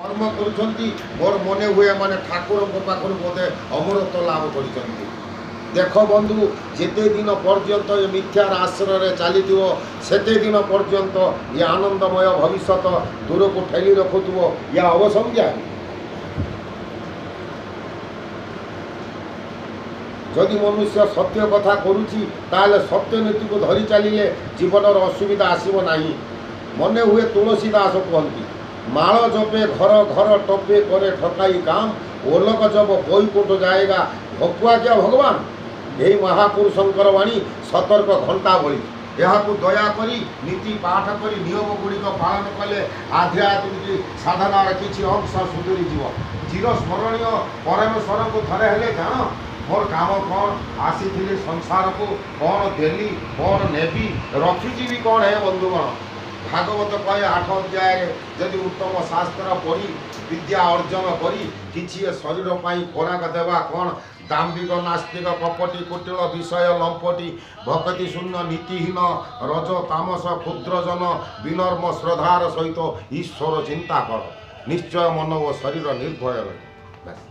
कर्म करुछंती मोर मने हुए माने ठाकुर को पाखर बोधे अमरत्व लाभ करिसंती। देख बंधु जेते दिन पर्यंत ये मिथ्यार आश्रय चली सेते दिन पर्यंत ये आनंदमय भविष्य दूर को ठेली रखुव या अवसंज्ञा। जदि मनुष्य सत्य कथा करुची ताले सत्य नीति को धरी चलिए जीवन असुविधा आसब नहीं। मने हुए तुलसीदास कहती माल जपे घर घर टपे करे ठकाई काम ओलक जब बैकुंठ जाएगा भकुआ क्या भगवान। यही महापुरुषंकर वाणी सतर्क घंटा भली यहाँ दया करी नीति पाठ करी नियम गुड़िक पालन कले आध्यात्मिक साधनार किसी अंश सुधरी जीव चिरस्मरणीय परमेश्वर को थरे हेले जान मोर काम कौन आसी संसार को कौन देली कौन नेबी रखीजी कौन है बंधुगण। भागवत कहे 8 अध्याय जदि उत्तम शास्त्र पढ़ी विद्या अर्जन करी किसी शरीर पर खोराक देवा कौन दाम्भिक नास्तिक कपटी कुटिल विषय लंपटी भक्ति शून्य नीतिहीन रज तामस क्षुद्रजन विनर्म श्रद्धार सहित ईश्वर चिंता कर निश्चय मन और शरीर निर्भय रहे।